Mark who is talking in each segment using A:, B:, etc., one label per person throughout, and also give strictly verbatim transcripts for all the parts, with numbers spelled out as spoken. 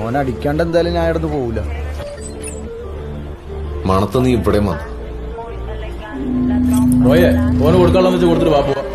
A: ഓൻ അടിക്കാണ്ട് എന്തായാലും ഞാൻ ഇടന്ന് പോവില്ല.
B: മണത്ത് നീ ഇവിടെ വന്നു
C: ഓന് കൊടുക്കാനുള്ള വെച്ച് കൊടുത്തിട്ട് വാ പോവാ.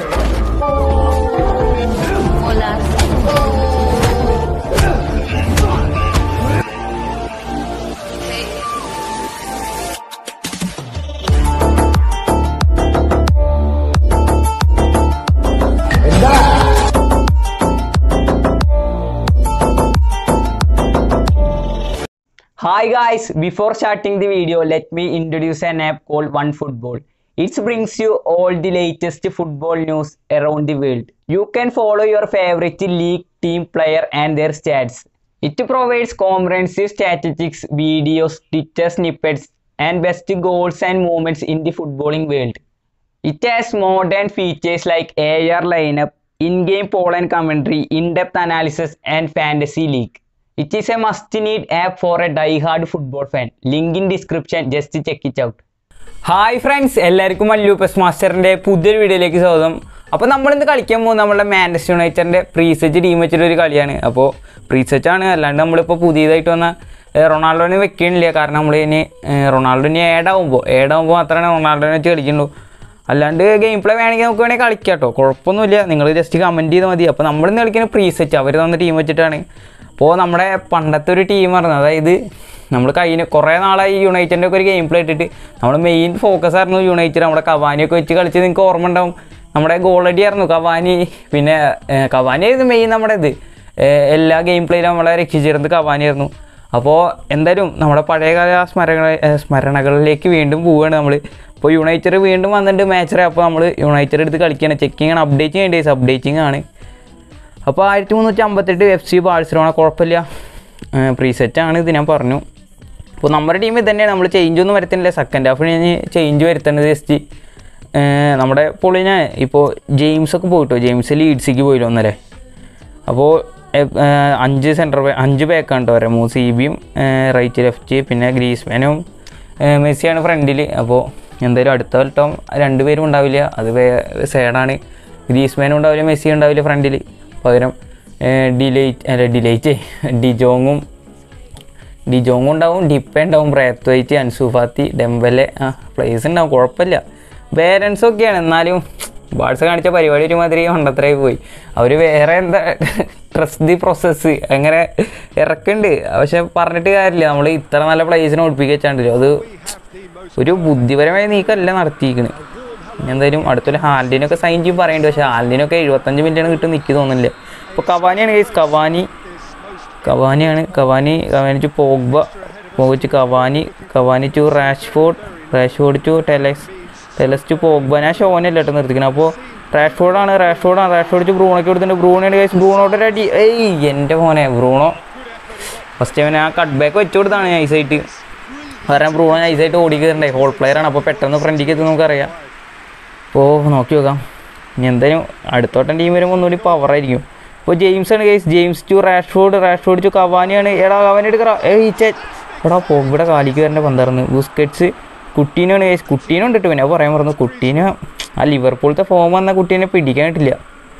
D: Hi guys, before starting the video, let me introduce an app called OneFootball. It brings you all the latest football news around the world. You can follow your favorite league, team, player and their stats. It provides comprehensive statistics, videos, Twitter snippets and best goals and moments in the footballing world. It has modern features like A R lineup, in-game poll and commentary, in-depth analysis and fantasy league. It is a must-need app for a die-hard football fan. Link in description. Just check it out. Hi friends, എല്ലാവർക്കും മല്ലൂപ്പസ് മാസ്റ്ററിൻ്റെ പുതിയൊരു വീഡിയോയിലേക്ക് സ്വാഗതം. അപ്പോൾ നമ്മളിന്ന് കളിക്കാൻ പോകുന്നത് നമ്മുടെ മാഞ്ചസ്റ്റർ യുണൈറ്റഡിൻ്റെ പ്രീസെച്ച് ടീം വെച്ചിട്ടൊരു കളിയാണ്. അപ്പോൾ പ്രീസെച്ചാണ്, അല്ലാണ്ട് നമ്മളിപ്പോൾ പുതിയതായിട്ട് വന്ന റൊണാൾഡോനെ വെക്കണില്ല. കാരണം നമ്മൾ ഇനി റൊണാൾഡോനെ ഏഡാവുമ്പോൾ ഏഡാവുമ്പോൾ മാത്രമേ റൊണാൾഡോനെ വെച്ച് കളിക്കുള്ളൂ. അല്ലാണ്ട് ഗെയിം പ്ലേ വേണമെങ്കിൽ നമുക്ക് വേണമെങ്കിൽ കളിക്കാം കേട്ടോ, കുഴപ്പമൊന്നുമില്ല. നിങ്ങൾ ജസ്റ്റ് കമൻറ്റ് ചെയ്താൽ മതി. അപ്പോൾ നമ്മളിന്ന് കളിക്കുന്ന പ്രീസെച്ച് അവർ തന്ന ടീം വെച്ചിട്ടാണ്. അപ്പോൾ നമ്മുടെ പണ്ടത്തെ ഒരു ടീം പറഞ്ഞത്, അതായത് നമ്മൾ കഴിഞ്ഞ കുറേ നാളായി യുണൈറ്റഡിൻ്റെ ഒക്കെ ഒരു ഗെയിം പ്ലേ ഇട്ടിട്ട് നമ്മൾ മെയിൻ ഫോക്കസ് ആയിരുന്നു യുണൈറ്റഡ്. നമ്മുടെ കവാനിയൊക്കെ വെച്ച് കളിച്ച് നിങ്ങൾക്ക് ഓർമ്മ ഉണ്ടാവും. നമ്മുടെ ഗോളടി ആയിരുന്നു കവാനി. പിന്നെ കവാനി ആയിരുന്നു മെയിൻ നമ്മുടെ ഇത് എല്ലാ ഗെയിം പ്ലേയിലും നമ്മളെ രക്ഷിച്ചിരുന്നത് കവാനിയായിരുന്നു. അപ്പോൾ എന്തായാലും നമ്മുടെ പഴയകാല സ്മരണ സ്മരണകളിലേക്ക് വീണ്ടും പോവുകയാണ് നമ്മൾ. ഇപ്പോൾ യുണൈറ്റഡ് വീണ്ടും വന്നിട്ട് മാച്ചറേ. അപ്പോൾ നമ്മൾ യുണൈറ്റഡ് എടുത്ത് കളിക്കുകയാണ്. ചെക്കിങ് ആണ്, അപ്ഡേറ്റ് ചെയ്യേണ്ടത് അപ്ഡേറ്റിംഗ് ആണ്. അപ്പോൾ ആയിരത്തി മുന്നൂറ്റി അമ്പത്തെട്ട് എഫ് സി ബാഴ്സലോണ, കുഴപ്പമില്ല, പ്രീസെറ്റാണ് ഇത് ഞാൻ പറഞ്ഞു. അപ്പോൾ നമ്മുടെ ടീം ഇത് തന്നെയാണ്, നമ്മൾ ചേഞ്ച് ഒന്നും വരുത്തുന്നില്ല. സെക്കൻഡ് ഹാഫ് ഞാൻ ചേഞ്ച് വരുത്തേണ്ടത് ജസ്റ്റ് നമ്മുടെ പൊളിനെ. ഇപ്പോൾ ജെയിംസൊക്കെ പോയിട്ടോ, ജെയിംസ് ലീഡ്സിക്ക് പോയില്ലോ ഒന്നല്ലേ. അപ്പോൾ അഞ്ച് സെൻറ്റർ ബാക്ക് അഞ്ച് ബാക്കാണ് കേട്ടോ വരാം. മൂന്ന് സി ബിയും റൈറ്റ് ലെഫ്റ്റ്, പിന്നെ ഗ്രീസ്മാനും മെസ്സിയാണ് ഫ്രണ്ടിൽ. അപ്പോൾ എന്തായാലും അടുത്ത വട്ടം രണ്ടുപേരും ഉണ്ടാവില്ല, അത് സൈഡാണ്. ഗ്രീസ്മാനും ഉണ്ടാവില്ല, മെസ്സി ഉണ്ടാവില്ല ഫ്രണ്ടിൽ. പകരം ഡിലൈറ്റ് അല്ല ഡിലൈറ്റ് ഡിജോങ്ങും ഡിജോങ്ങും ഉണ്ടാവും, ഡിപ്പ ഉണ്ടാവും, ബ്രാത്വൈറ്റ്, അൻസു ഫാത്തി, ഡെംബലെ ആ പ്ലേസ് ഉണ്ടാവും, കുഴപ്പമില്ല. ബാലൻസ് ഒക്കെയാണ്. എന്നാലും ബാഴ്സ കാണിച്ച പരിപാടി ഒരുമാതിരി മണ്ടത്തരായി പോയി. അവർ വേറെ എന്താ ട്രസ്റ്റ് ദി പ്രോസസ്സ് അങ്ങനെ ഇറക്കുന്നുണ്ട്. പക്ഷെ പറഞ്ഞിട്ട് കാര്യമില്ല, നമ്മൾ ഇത്ര നല്ല പ്ലേസിനെ ഒളിപ്പിക്കുക വെച്ചാണ്ടല്ലോ, അത് ഒരു ബുദ്ധിപരമായ നീക്കമല്ല നടത്തിയിരിക്കണ്. എന്തായാലും അടുത്തൊരു ഹാൽഡിനൊക്കെ സൈൻ ചെയ്യും പറയുന്നുണ്ട്. പക്ഷേ ഹാൽഡിനൊക്കെ എഴുപത്തഞ്ച് മിനിറ്റാണ് കിട്ടും, നിൽക്കി തോന്നുന്നില്ല. ഇപ്പോൾ കവാനിയാണ് കേസ്, കവാനി കവാനിയാണ് കവാനി കവാനി ടു പോഗ്ബ, പോഗച്ച് Cavani, Cavani to Rashford, Rashford to Telles, Telles to Pogba. ഞാൻ ഷോനല്ല കേട്ടോ നിർത്തിക്കണം. അപ്പോൾ റാഷ്ഫോർഡാണ് റാഷ്ഫോർഡാണ് റാഷ്ഫോർഡ് ടു ബ്രൂണോക്ക് കൊടുത്തിട്ടുണ്ട്. ബ്രൂണോയുടെ കേസ്, ബ്രൂണോയുടെ അടി. ഏയ് എൻ്റെ മോനെ ബ്രൂണോ ഫസ്റ്റ് അവൻ ആ കട്ട് ബാക്ക് വെച്ച് കൊടുത്താണ് നൈസായിട്ട്. കാരണം ബ്രൂണോ നൈസായിട്ട് ഓടി കയറണ്ടേ, ഹോൾ പ്ലെയറാണ്. അപ്പോൾ പെട്ടെന്ന് ഫ്രണ്ടിലേക്ക് എത്തും നമുക്കറിയാം. അപ്പോൾ നോക്കി നോക്കാം. ഇനി എന്തായാലും അടുത്തോട്ടം ടീം വരുമ്പോൾ ഒന്നുകൂടി പവറായിരിക്കും. ഇപ്പോൾ ജെയിംസാണ് case, James to Rashford, Rashford to കവാനിയാണ്. എടാ കവാനി എടുക്കറ ഏയ് ചേ എടാ പോഗ്ബയുടെ കാലിക്ക് വരേണ്ട പന്താർന്ന്. ബുസ്കറ്റ്സ്, കുട്ടീനാണ് കേസ്, കുട്ടീനും ഉണ്ട്. പിന്നെ പറയാൻ പറഞ്ഞു, കുട്ടീനെ ആ ലിവർപൂളത്തെ ഫോം വന്ന കുട്ടീനെ പിടിക്കാനിട്ടില്ല.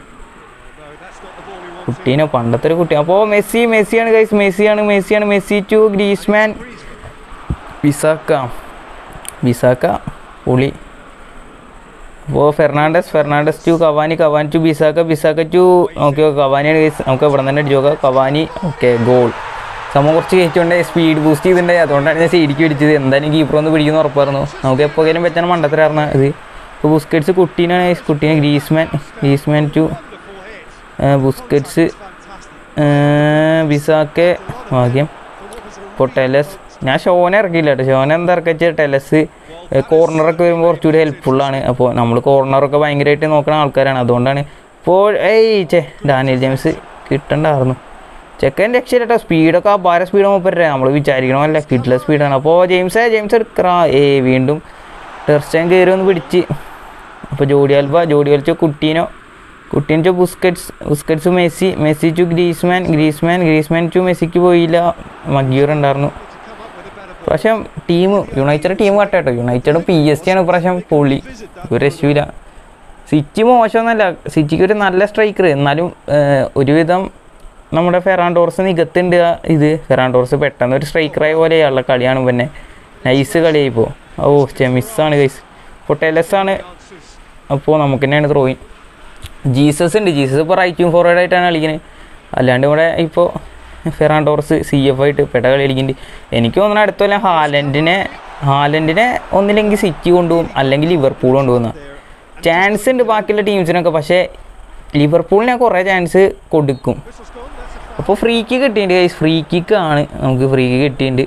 D: കുട്ടീനെ പണ്ടത്തെ ഒരു കുട്ടി. അപ്പോൾ മെസ്സി മെസ്സിയാണ് കേസ്, മെസ്സിയാണ് മെസ്സിയാണ് Messi to Griezmann, Bissaka Bissaka പൊളി. അപ്പോൾ Fernandes Fernandes to Cavani, Cavani to Bissaka, Bissaka to okay കവാനിയാണ് കേസ്. നമുക്ക് ഇവിടെ തന്നെ അടിച്ചോക്കാം. Cavani okay goal. സംഭവം കുറച്ച് കയറ്റുകൊണ്ട് സ്പീഡ് ബൂസ്റ്റ് ചെയ്തിട്ടുണ്ടായി, അതുകൊണ്ടാണ് ഞാൻ സൈഡിക്ക് പിടിച്ചത്. എന്തായാലും കീപ്പർ ഒന്ന് പിടിക്കുന്ന ഉറപ്പായിരുന്നു. നമുക്ക് എപ്പോഴേലും വെച്ചാൽ മണ്ടത്തരായിരുന്നു ഇത്. ഇപ്പോൾ ബുസ്കറ്റ്സ് കുട്ടീനാണ് കേസ്, കുട്ടീനെ ഗ്രീസ്മാൻ, ഗ്രീസ്മാൻ ടു ബുസ്കറ്റ്സ്, ബിസാക്കെ ഭാഗ്യം. ഇപ്പോൾ ടെലസ്, ഞാൻ ഷോനെ ഇറക്കിയില്ല കേട്ടോ. ഷോനെ എന്താ ഇറക്കിച്ച ടെലസ് കോർണറൊക്കെ വരുമ്പോൾ കുറച്ചുകൂടി ഹെൽപ്ഫുള്ളാണ്. അപ്പോൾ നമ്മൾ കോർണറൊക്കെ ഭയങ്കരമായിട്ട് നോക്കുന്ന ആൾക്കാരാണ്, അതുകൊണ്ടാണ്. ഇപ്പോൾ ഏയ് ചേ ഡാനിയൽ ജെയിംസ് കിട്ടണ്ടായിരുന്നു. ചെക്കൻ രക്ഷയില്ല കേട്ടോ. സ്പീഡൊക്കെ ആ ഭാര സ്പീഡ് നോപ്പറ്റേ നമ്മൾ വിചാരിക്കണമല്ല, കിട്ടില്ല സ്പീഡാണ്. അപ്പോൾ ജെയിംസ് ജെയിംസ് എടുക്കറാ ഏ വീണ്ടും ടെർസ്റ്റൈൻ കയറി ഒന്ന് പിടിച്ച്. അപ്പോൾ ജോഡി ആൽബ, ജോഡി കളിച്ചു Coutinho, Coutinho to Busquets, Busquets Messi, Messi to Griezmann, Griezmann Griezmann to മെസ്സിക്ക് പോയില്ല, മഗ്യൂർ ഉണ്ടായിരുന്നു. ഇപ്രാവശ്യം ടീം യുണൈറ്റഡ് ടീം കട്ടോ. യുണൈറ്റഡ് പി എസ് ടി ആണ് ഇപ്രാവശ്യം പൊളി, ഒരു രക്ഷയില്ല. സിറ്റി മോശമൊന്നുമല്ല, സിറ്റിക്ക് ഒരു നല്ല സ്ട്രൈക്കർ. എന്നാലും ഒരുവിധം
B: നമ്മുടെ ഫെറാൻ ടോറസ് നികത്തുണ്ട്. ഇത് ഫെറാൻ ടോറസ് പെട്ടെന്ന് ഒരു സ്ട്രൈക്കറായ പോലെയുള്ള കളിയാണ് പിന്നെ നൈസ് കളിയായിപ്പോൾ. ഓ ചെ മിസ്സാണ് ഗൈസ്. ഇപ്പോൾ ടെലസാണ്. അപ്പോൾ നമുക്ക് തന്നെയാണ് ത്രോയിൻ. ജീസസ് ഉണ്ട്. ജീസസ് ഇപ്പോൾ റൈറ്റും ഫോർവേഡായിട്ടാണ് കളിക്കുന്നത്. അല്ലാണ്ട് ഇവിടെ ഇപ്പോൾ ഫെറാൻ ടോറസ് സി എഫ് ആയിട്ട് പെട്ട കളി കളിക്കുന്നുണ്ട്. എനിക്ക് തോന്നുന്നു അടുത്ത കൊല്ലം ഹാലൻഡിനെ ഹാലൻഡിനെ ഒന്നില്ലെങ്കിൽ സിറ്റി കൊണ്ടുപോകും അല്ലെങ്കിൽ ലിവർപൂൾ കൊണ്ടുപോകുന്ന ചാൻസ് ഉണ്ട് ബാക്കിയുള്ള ടീംസിനൊക്കെ. പക്ഷേ ലിവർപൂളിനെ കുറേ ചാൻസ് കൊടുക്കും. അപ്പോൾ ഫ്രീ കിക്ക് കിട്ടിയിട്ടുണ്ട് ഗൈസ്. ഫ്രീ കിക്കാണ് നമുക്ക് ഫ്രീ കിക്ക് കിട്ടിയിട്ടുണ്ട്.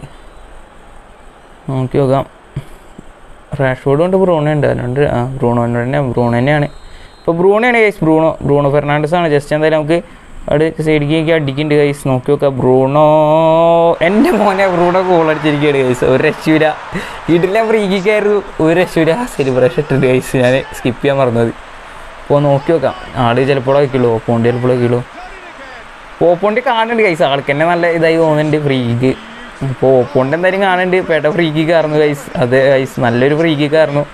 B: നോക്കി നോക്കാം. റാഷ്ഫോർഡ് കൊണ്ട് ബ്രൂണോ ഉണ്ട്. അതുകൊണ്ട് ആ ബ്രൂണോ തന്നെ ബ്രൂണോ തന്നെയാണ്. ഇപ്പോൾ ബ്രൂണോയാണ് ഗൈസ്. ബ്രൂണോ ബ്രൂണോ ഫെർണാണ്ടസ് ആണ്. ജസ്റ്റ് എന്തായാലും നമുക്ക് അവിടെ സൈഡിലേക്ക് അടിക്കുന്നുണ്ട് ഗൈസ്. നോക്കി നോക്കാം. ബ്രൂണോ എൻ്റെ മോനെ ബ്രൂണോ ഗോൾ അടിച്ചിരിക്കുകയാണ് ഗൈസ്. ഒരു രക്ഷൂര. വീട്ടിലെ ഫ്രീ കിക്കായിരുന്നു. ഒരു രക്ഷൂര. സെലിബ്രേഷൻ ഇട്ടിട്ട് ഗൈസ്. ഞാൻ സ്കിപ്പ് ചെയ്യാൻ മറന്നത്. അപ്പോൾ നോക്കി നോക്കാം. ആട് ചിലപ്പോൾ വയ്ക്കുള്ളൂ. ഓപ്പോണ്ട് ചിലപ്പോൾ വയ്ക്കുള്ളൂ. ഓപ്പോണ്ട് കാണുന്നുണ്ട് ഗൈസ്. ആൾക്ക് തന്നെ നല്ല ഇതായി തോന്നുന്നുണ്ട് ഫ്രീ കിക്ക്. അപ്പോൾ ഓപ്പോണ്ട് എന്തായാലും കാണുന്നുണ്ട്. പേട്ട ഫ്രീ കിക്കായിരുന്നു ഗൈസ്. അത് ഗൈസ് നല്ലൊരു ഫ്രീ കിക്കായിരുന്നു.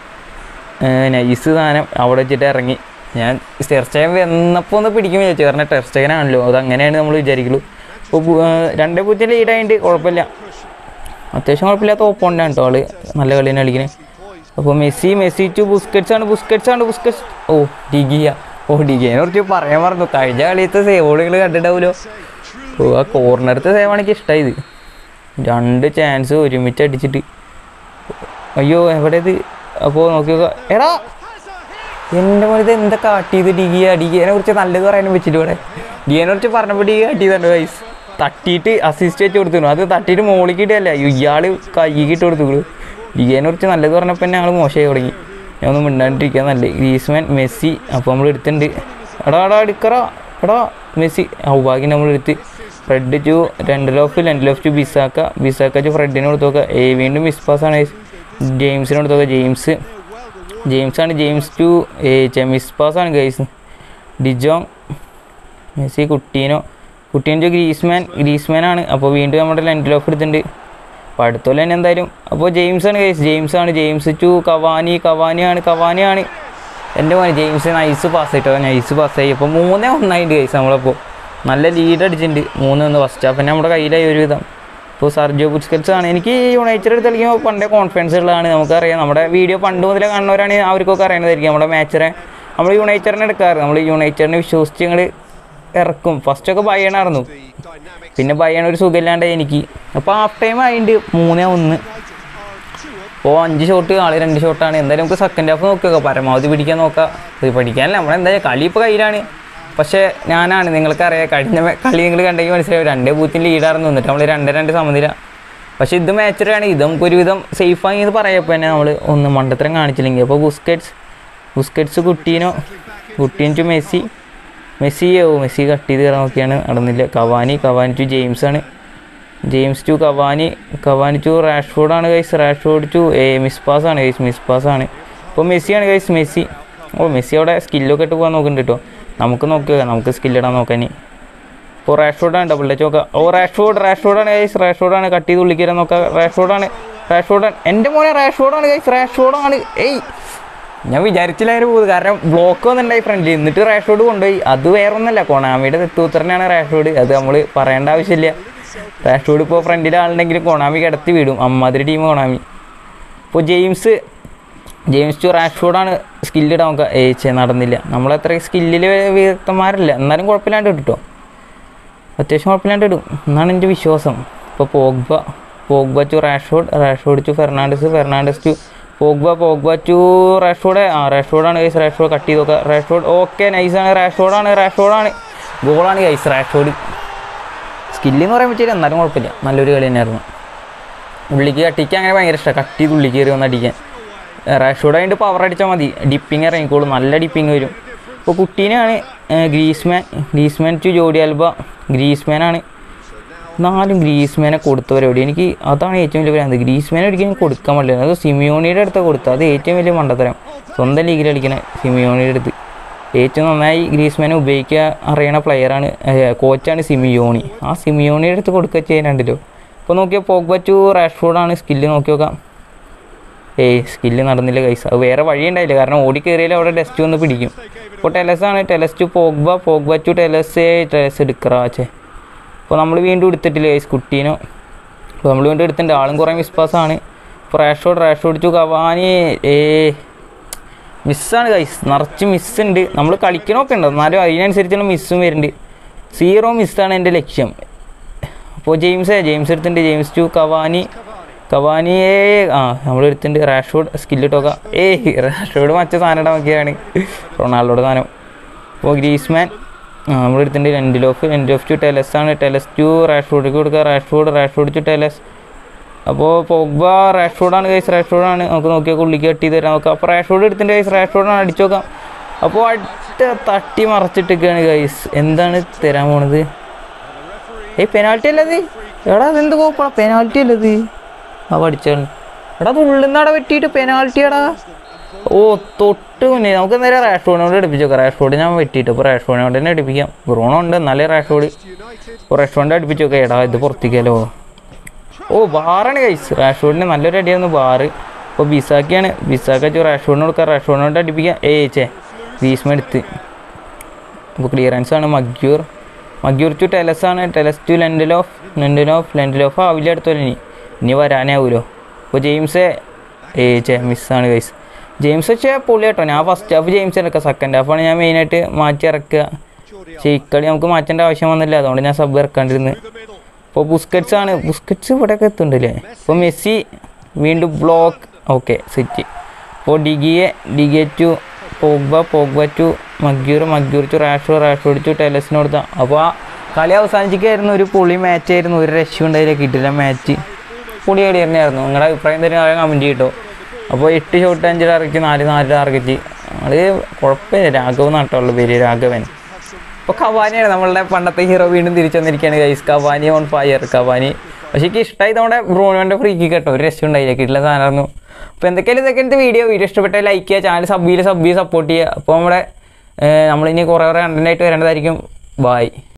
B: നൈസ് സാധനം അവിടെ വെച്ചിട്ട് ഇറങ്ങി. ഞാൻ ടെർസ്റ്റേഗൻ വന്നപ്പോൾ ഒന്ന് പിടിക്കും വിചാരിച്ചു. കാരണം ടെർസ്റ്റേഗൻ ആണല്ലോ. അത് അങ്ങനെയാണ് നമ്മൾ വിചാരിക്കുള്ളൂ. ഇപ്പോൾ രണ്ടേ പൂജ്യം ലീഡായിട്ട് കുഴപ്പമില്ല. അത്യാവശ്യം കുഴപ്പമില്ലാത്ത ഓപ്പോണ്ടാണ് കേട്ടോ. ആള് നല്ല കളി തന്നെ കളിക്കുന്നത്. അപ്പോൾ മെസ്സി മെസ്സി ടു ബുസ്കറ്റ്സ് ആണ് ബുസ്കറ്റ്സ് ആണ് ബുസ്കറ്റ്സ് ഓ ഡിഗിയ ഓ ഡിഗിയെ കുറിച്ച് പറയാൻ മറന്നു. കഴിഞ്ഞ കളിയത്തെ സേവുകൾ കണ്ടിട്ടാവുമല്ലോ. ഓ ആ കോർണറത്തെ സേവാണ് എനിക്ക് ഇഷ്ടമായത്. രണ്ട് ചാൻസ് ഒരുമിച്ച് അടിച്ചിട്ട് അയ്യോ എവിടെ ഇത്. അപ്പോൾ നോക്കി നോക്കുക. എടാ എൻ്റെ പോലെ ഇത് എന്താ കാട്ടിയത്. ഡിഗിയ ഡിഗിയെ കുറിച്ച് നല്ലത് പറയാനും വെച്ചിട്ട് ഇവിടെ ഡിഗിയെ കുറിച്ച് പറഞ്ഞപ്പോൾ ഡിഗി കാട്ടിയതുണ്ട് വയസ്സ്. തട്ടിയിട്ട് അസിസ്റ്റ് വെച്ച് കൊടുത്തു. അത് തട്ടിയിട്ട് മോളിക്ക് ഇട്ടല്ല ഇയാൾ കൈക്ക് ഇട്ട് കൊടുത്തു. ഡിഗിയെ കുറിച്ച് നല്ലത് പറഞ്ഞപ്പോൾ തന്നെ ഞങ്ങൾ മോശമായി തുടങ്ങി. ഞാൻ ഒന്നും മിണ്ടാണ്ടിരിക്കാൻ നല്ലത്. ഗ്രീസ്മാൻ മെസ്സി അപ്പോൾ നമ്മൾ എടുത്തിട്ടുണ്ട്. എടാ എടാ എടുക്കറാ എടാ മെസ്സി ഔഭാഗ്യം നമ്മൾ എടുത്ത്. ഫ്രെഡ് ടു രണ്ട് ലോഫ് രണ്ട് ലോഫ് ടു ബിസാക്ക ബിസാക്ക ടു ഫ്രെഡിന് കൊടുത്തു നോക്കുക. ഏ വീണ്ടും മിസ് പാസ്സാണ്. ജെയിംസിന് കൊടുത്തു നോക്കുക. ജെയിംസ് ജെയിംസാണ്. ജെയിംസ് ടു ഏ മിസ് പാസ്സാണ് guys. De Jong Messi Coutinho Coutinho Griezmann ഗ്രീസ്മാനാണ്. അപ്പോൾ വീണ്ടും നമ്മുടെ ലെൻഡ് ലോഫ് എടുത്തിട്ടുണ്ട്. അപ്പോൾ അടുത്തോളം തന്നെ എന്തായാലും. അപ്പോൾ ജെയിംസാണ് ഗൈസ്. ജെയിംസാണ്. ജെയിംസ് ടു കവാനി കവാനിയാണ് കവാനിയാണ് എൻ്റെ മോനെ. ജെയിംസ് നൈസ് പാസ് ആയിട്ടോ. നൈസ് പാസ്സായി. അപ്പോൾ മൂന്നേ ഒന്നായിട്ട് ഗൈസ്. നമ്മളപ്പോൾ നല്ല ലീഡ് അടിച്ചിട്ടുണ്ട്. മൂന്ന് ഒന്ന് ഫസ്റ്റ് ഹാഫ് തന്നെ നമ്മുടെ കയ്യിലായി ഒരുവിധം. ഇപ്പോൾ സർജിയോ ബുസ്കറ്റ്സ് ആണ്. എനിക്ക് യുണൈറ്റഡ് എടുത്ത് കളിക്കുമ്പോൾ പണ്ടേ കോൺഫിഡൻസ് ഉള്ളതാണ്. നമുക്കറിയാം. നമ്മുടെ വീഡിയോ പണ്ട് മുതലേ കാണുന്നവരാണെങ്കിൽ അവർക്കൊക്കെ അറിയുന്നതായിരിക്കും. നമ്മുടെ മാച്ചിനെ നമ്മൾ യുണൈറ്റഡിനെ എടുക്കാറ്. നമ്മൾ യുണൈറ്റഡിനെ വിശ്വസിച്ച് ഞങ്ങൾ ഇറക്കും. ഫസ്റ്റൊക്കെ ബയണായിരുന്നു. പിന്നെ ബയണ ഒരു സുഖമില്ലാണ്ട് എനിക്ക്. അപ്പോൾ ഹാഫ് ടൈം ആയിട്ട് മൂന്നേ ഒന്ന്. അപ്പോൾ അഞ്ച് ഷോട്ട് ആൾ രണ്ട് ഷോട്ടാണ്. എന്തായാലും നമുക്ക് സെക്കൻഡ് ഹാഫ് നോക്കുക. പരമാവധി പിടിക്കാൻ നോക്കാം. ഇത് പഠിക്കാനല്ല നമ്മളെന്തായാലും കളി ഇപ്പോൾ കയ്യിലാണ്. പക്ഷേ ഞാനാണ് നിങ്ങൾക്കറിയാം കഴിഞ്ഞ കളി നിങ്ങൾ കണ്ടെങ്കിൽ മനസ്സിലാവും. രണ്ടേ പൂജ്യം ലീഡായിരുന്നു. നിന്നിട്ട് നമ്മൾ രണ്ട് രണ്ട് സമനില. പക്ഷേ ഇത് മാച്ചറാണ്. ഇത് നമുക്കൊരുവിധം സേഫായി എന്ന് പറയപ്പോൾ തന്നെ നമ്മൾ ഒന്ന് മണ്ടത്തരം കാണിച്ചില്ലെങ്കിൽ. അപ്പോൾ Busquets Busquets Coutinho Coutinho to Messi Messi oh Messi cut ചെയ്ത് കയറാൻ നോക്കിയാണ് നടന്നില്ല. കവാനി കവാനി ടു ജെയിംസ് ആണ്. James to Cavani Cavani to റാഷ്ഫോർഡാണ് guys. Rashford to a miss പാസ്സാണ് ഗൈസ്. മിസ് പാസ്സാണ്. ഇപ്പോൾ മെസ്സിയാണ് ഗൈസ്. മെസ്സി ഓ മെസ്സി അവിടെ സ്കില്ലൊക്കെ ഇട്ട് പോകാൻ നോക്കുന്നുണ്ട് കേട്ടോ. നമുക്ക് നോക്കുക. നമുക്ക് സ്കില്ലിടാൻ നോക്കാൻ. ഇപ്പോൾ റാഷ്ഫോർഡാണ്. ഡബിൾ ടച്ച് നോക്കുക. ഓ റാഷ്ഫോർഡ് റാഷ്ഫോർഡാണ് ഗൈസ്. റാഷ്ഫോർഡാണ് കട്ട് ചെയ്ത് ഉള്ളിക്കരാൻ നോക്കുക. റാഷ്ഫോർഡാണ് റാഷ്ഫോർഡാണ് എൻ്റെ മോനെ. റാഷ്ഫോർഡാണ് ഗൈസ്. റാഷ്ഫോർഡാണ്. ഏയ് ഞാൻ വിചാരിച്ചില്ലായിരുന്നു പോകുന്നത്. കാരണം ബ്ലോക്ക് വന്നിട്ടുണ്ടായി ഫ്രണ്ടിൽ. എന്നിട്ട് റാഷ്ഫോർഡ് കൊണ്ടുപോയി. അത് വേറെ ഒന്നല്ല കൊണാമിയുടെ തെത്തൂത്തരനാണ് റാഷ്ഫോർഡ്. അത് നമ്മൾ പറയേണ്ട ആവശ്യമില്ല. റാഷ്ഫോർഡ് ഇപ്പോൾ ഫ്രണ്ടിൽ ആളുണ്ടെങ്കിലും കൊണാമി കിടത്തി വിടും. അമ്മാതിരി ടീം കൊണാമി. ഇപ്പോൾ ജെയിംസ് ജെയിംസ് ടു റാഷ്ഫോർഡാണ് സ്കില്ലിടാൻ നോക്കുക. ഏച്ചേ നടന്നില്ല. നമ്മളത്ര സ്കില്ലിൽ വിദഗ്ധന്മാരല്ല. എന്നാലും കുഴപ്പമില്ലാണ്ട് ഇടും കേട്ടോ. അത്യാവശ്യം കുഴപ്പമില്ലാണ്ട് ഇടും എന്നാണ് എൻ്റെ വിശ്വാസം. ഇപ്പോൾ Pogba Pogba to Rashford Rashford to Fernandes Fernandes to Pogba Pogba to Rashford ആ റാഷ്ഫോർഡാണ് ഗൈസ്. റാഷ്ഫോർഡ് കട്ട് ചെയ്ത് നോക്കുക. റാഷ്ഫോർഡ് ഓക്കെ നൈസാണ്. റാഷ്ഫോർഡാണ് റാഷ്ഫോർഡാണ് ഗോളാണ് ഗൈസ്. റാഷ്ഫോർഡ് സ്കില്ലെന്ന് പറയാൻ പറ്റില്ല. എന്നാലും കുഴപ്പമില്ല. നല്ലൊരു കളി തന്നെയായിരുന്നു. ഉള്ളിക്ക് കട്ടിക്ക് അങ്ങനെ ഭയങ്കര ഇഷ്ടമാണ്. കട്ട് ചെയ്ത് ഉള്ളിക്ക് കയറി വന്ന് അടിക്കാൻ. റാഷ്ഫോർഡ് അതിൻ്റെ പവർ അടിച്ചാൽ മതി. ഡിപ്പിങ് ഇറങ്ങിക്കോളും. നല്ല ഡിപ്പിങ് വരും. ഇപ്പോൾ കുട്ടീനാണ്. Griezmann Griezmann to Jordi Alba ഗ്രീസ്മാനാണ്. നാലും ഗ്രീസ്മാനെ കൊടുത്ത പരിപാടി. എനിക്ക് അതാണ് ഏറ്റവും വലിയ ഭ്രാന്ത്. ഗ്രീസ്മാനെ ഒരിക്കലും കൊടുക്കാൻ പറ്റില്ല. അത് സിമിയോണിയുടെ അടുത്ത് കൊടുത്താൽ അത് ഏറ്റവും വലിയ മണ്ടത്തരം. സ്വന്തം ലീഗിൽ കളിക്കുന്ന സിമിയോണിയുടെ അടുത്ത് ഏറ്റവും നന്നായി ഗ്രീസ്മാനെ ഉപയോഗിക്കുക അറിയണ പ്ലെയറാണ് കോച്ചാണ് സിമിയോണി. ആ സിമിയോണിയുടെ അടുത്ത് കൊടുക്കുക ചെയ്യാനുണ്ടല്ലോ. ഇപ്പോൾ നോക്കിയാൽ പോഗ്ബ ടു റാഷ്ഫോർഡാണ്. സ്കില്ല് നോക്കി നോക്കാം. ഏയ് സ്കില്ല് നടന്നില്ല ഗൈസ്. അത് വേറെ വഴി ഉണ്ടായില്ല. കാരണം ഓടി കയറിയാൽ അവിടെ ഡസ്റ്റ് വന്ന് പിടിക്കും. ഇപ്പോൾ ടെലസാണ്. Telles to Pogba Pogba to Telles Telles എടുക്കറാച്ചേ അപ്പോൾ നമ്മൾ വീണ്ടും എടുത്തിട്ടില്ല ഗൈസ് കുട്ടീനോ. അപ്പോൾ നമ്മൾ വീണ്ടും എടുത്തിട്ടുണ്ട്. ആളും കുറേ മിസ് പാസ്സാണ്. ഇപ്പോൾ റാഷോഡ് റാഷോഡ് ടു കവാനി ഏ മിസ്സാണ് ഗൈസ്, നിറച്ച് മിസ്സുണ്ട്. നമ്മൾ കളിക്കണമൊക്കെ ഉണ്ട്, എന്നാലും അതിനനുസരിച്ചുള്ള മിസ്സും വരുന്നുണ്ട്. സീറോ മിസ്സാണ് എൻ്റെ ലക്ഷ്യം. അപ്പോൾ ജെയിംസേ ജെയിംസ് എടുത്തിട്ടുണ്ട്. ജെയിംസ് ടു കവാനി കവാനി ഏ ആ നമ്മൾ എടുത്തിട്ടുണ്ട്. റാഷ്ഫോർഡ് സ്കില്ലിട്ടോക്കാം. ഏയ് റാഷ്ഫോർഡ് മറ്റേ സാധനം ഇടാൻ നോക്കിയാണ് റൊണാൾഡോയുടെ സാധനം. അപ്പോൾ ഗ്രീസ്മാൻ ആ നമ്മൾ എടുത്തിട്ടുണ്ട്. ലെൻഡിലോഫ് ലെൻഡിലോഫ് ടു ടെലസ് ആണ്. ടെലസ് ടു റാഷ്ഫോർഡിലേക്ക് കൊടുക്കുക. Rashford Rashford to Telles. അപ്പോൾ പോഗ്ബ റാഷ്ഫോർഡാണ് ഗൈസ്, റാഷ്ഫോർഡാണ്. നമുക്ക് നോക്കിയാൽ ഉള്ളിക്ക് കട്ട് ചെയ്ത് തരാൻ നോക്കാം. അപ്പോൾ റാഷ്ഫോർഡ് എടുത്തിട്ടുണ്ട് ഗൈസ്, റാഷ്ഫോർഡാണ്. അടിച്ചു നോക്കാം. അപ്പോൾ അടുത്ത തട്ടി മറച്ചിട്ടൊക്കെയാണ് ഗൈസ്. എന്താണ് തരാൻ പോണത്? ഏയ് പെനാൽറ്റി അല്ലത്. എടാ അതെന്ത് കോപ്പാ, പെനാൽറ്റി അല്ലത്. ആ പഠിച്ചാണ് എടാ, അത് ഉള്ളുന്നാടെ വെട്ടിയിട്ട് പെനാൽറ്റി എടാ. ഓ തൊട്ട് മുന്നേ നമുക്ക് നേരെ റാഷ്ഫോർഡിനോട് അടുപ്പിച്ചോക്കാം. റാഷ്ഫോർഡ് ഞാൻ വെട്ടിയിട്ട് അപ്പോൾ റാഷ്ഫോർഡിനോട് തന്നെ അടുപ്പിക്കാം. ബ്രൂണോ ഉണ്ട് എന്നാലേ റാഷ്ഫോർഡ്. അപ്പോൾ റാഷ്ഫോർഡിൻ്റെ അടുപ്പിച്ച് നോക്കാം. എടാ ഇത് പുറത്തേക്കാലോ. ഓ ബാറാണ് ഗൈസ്, റാഷ്ഫോർഡിന് നല്ലൊരു അടിയായിരുന്നു ബാറ്. അപ്പോൾ ബിസാക്കിയാണ്. ബിസാക്ക വെച്ച് റാഷ്ഫോർഡിന് കൊടുക്കുക. റാഷ്ഫോർഡിനോട് അടുപ്പിക്കാം. ഏ ചേ ഗ്രീസ്മാൻ എടുത്ത്. അപ്പോൾ ക്ലിയറൻസ് ആണ്. മഗ്യൂർ മഗ്യൂർ ടു ടെലസ് ആണ്. ടെലസ് ടു ലെൻഡിലോഫ് ലെൻഡിലോഫ് ലെൻഡിലോഫ് ആവില്ല അടുത്തോലെ ഇനി ഇനി വരാനേ ആവുമല്ലോ. അപ്പോൾ ജെയിംസ് ഏ ചേ മിസ്സാണ് ഗൈസ്. ജെയിംസ് വെച്ചാൽ പൊളി കേട്ടോ. ഞാൻ ഫസ്റ്റ് ഹാഫ് ജെയിംസ് ഇറക്കുക, സെക്കൻഡ് ഹാഫാണ് ഞാൻ മെയിനായിട്ട് മാറ്റി ഇറക്കുക. പക്ഷേ ഇക്കളി നമുക്ക് മാറ്റേണ്ട ആവശ്യം വന്നില്ല, അതുകൊണ്ട് ഞാൻ സബ് ഇറക്കാണ്ടിരുന്നു. ഇപ്പോൾ ബുസ്കറ്റ്സ് ആണ്. ബുസ്കറ്റ്സ് ഇവിടെയൊക്കെ എത്തുന്നുണ്ടല്ലേ. അപ്പോൾ മെസ്സി വീണ്ടും ബ്ലോക്ക്. Okay city. അപ്പോൾ ഡിഗിയെ De Gea to Pogba Pogba to Maguire Maguire to Rashford Rashford to ടെലസിന് കൊടുത്താൽ. അപ്പോൾ ആ കളി അവസാനിച്ചിരിക്കുകയായിരുന്നു. ഒരു പൊളി മാച്ചായിരുന്നു, ഒരു രക്ഷ ഉണ്ടായില്ല, കിട്ടില്ല മാച്ച്. പൊളി കളി തന്നെയായിരുന്നു. നിങ്ങളുടെ അഭിപ്രായം തന്നെ ആകെ കമൻറ്റ് ചെയ്യട്ടോ. അപ്പോൾ എട്ട് ഷോട്ട് അഞ്ച് ടാർഗറ്റ് നാല് നാല് ടാർഗറ്റ്. അത് കുഴപ്പമില്ല. രാഘവ് നട്ടുള്ളൂ പേര്, രാഘവൻ. അപ്പോൾ കവാനിയാണ് നമ്മളുടെ പണ്ടത്തെ ഹീറോ വീണ്ടും തിരിച്ചു വന്നിരിക്കുകയാണ് guys. Cavani on fire Cavani. പക്ഷേ എനിക്ക് ഇഷ്ടമായി നമ്മുടെ ബ്രൂണോൻ്റെ ഫ്രീക്ക് കേട്ടോ. ഒരു രസം ഉണ്ടായില്ല, കിട്ടില്ല സാധനമായിരുന്നു. അപ്പോൾ എന്തൊക്കെയാലും ഇതൊക്കെ വീഡിയോ വീഡിയോ ഇഷ്ടപ്പെട്ടാൽ ലൈക്ക് ചെയ്യുക, ചാനൽ സബ് ചെയ്ത് സബ് ചെയ്ത് സപ്പോർട്ട് ചെയ്യുക. അപ്പോൾ നമ്മുടെ നമ്മളിനി കുറേ കുറേ കണ്ടൻറ്റായിട്ട് വരേണ്ടതായിരിക്കും. ബായ്.